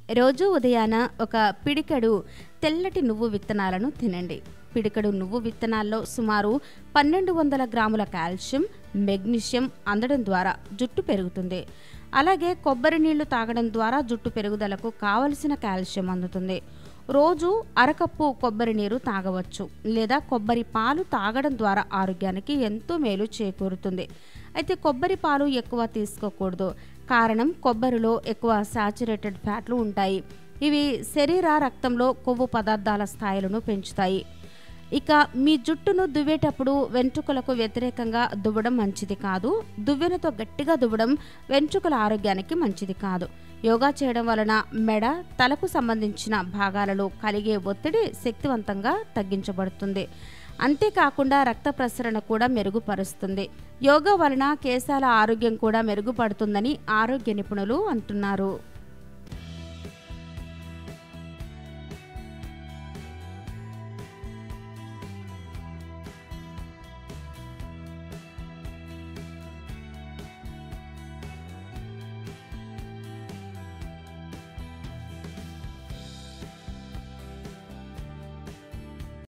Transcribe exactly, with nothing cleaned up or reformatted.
రోజు ఉదయాన ఒక పిడికెడు తెల్లటి నువ్వు విత్తనాలను తినండి. పిడికెడు నువ్వు విత్తనాల్లో సుమారు పన్నెండు వందల గ్రాముల కాల్షియం, మెగ్నీషియం అందడం ద్వారా జుట్టు పెరుగుతుంది. అలాగే కొబ్బరి నీళ్లు తాగడం ద్వారా జుట్టు పెరుగుదలకు కావలసిన కాల్షియం అందుతుంది. రోజు అరకప్పు కొబ్బరి నీరు తాగవచ్చు, లేదా కొబ్బరి పాలు తాగడం ద్వారా ఆరోగ్యానికి ఎంతో మేలు చేకూరుతుంది. అయితే కొబ్బరి పాలు ఎక్కువ తీసుకోకూడదు. కారణం కొబ్బరిలో ఎక్కువ సాచురేటెడ్ ఫ్యాట్లు ఉంటాయి. ఇవి శరీర రక్తంలో కొవ్వు పదార్థాల స్థాయిలను పెంచుతాయి. ఇక మీ జుట్టును దువ్వేటప్పుడు వెంట్రుకలకు వ్యతిరేకంగా దువ్వడం మంచిది కాదు. దువ్వెనతో గట్టిగా దువ్వడం వెంట్రుకల ఆరోగ్యానికి మంచిది కాదు. యోగా చేయడం వలన మెడ, తలకు సంబంధించిన భాగాలలో కలిగే ఒత్తిడి శక్తివంతంగా తగ్గించబడుతుంది. అంతేకాకుండా రక్త ప్రసరణ కూడా మెరుగుపరుస్తుంది. యోగా వలన కేశాల ఆరోగ్యం కూడా మెరుగుపడుతుందని ఆరోగ్య నిపుణులు అంటున్నారు.